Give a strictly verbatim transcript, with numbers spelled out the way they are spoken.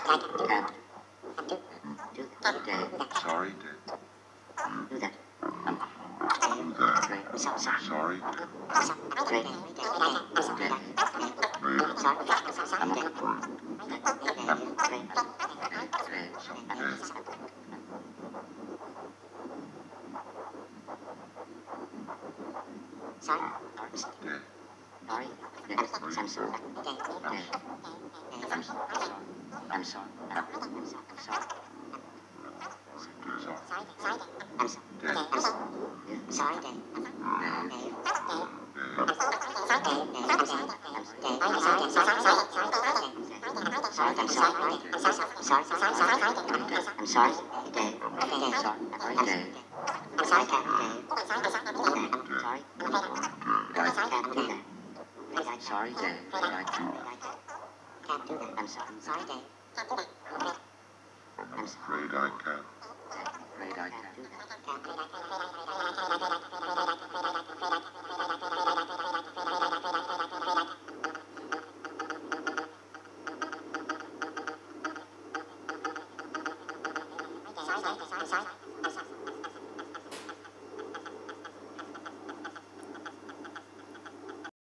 Sorry, Dave. Do that. Um, do that. Sorry. Great. I'm sorry. I'm sorry. I'm sorry, Dave. I'm sorry, Dave. I'm sorry, Dave. I can't do that. Sorry, Dave. I can't do that. I'm sorry. I'm sorry, Dave. I'm afraid I can't. Afraid I can't do that.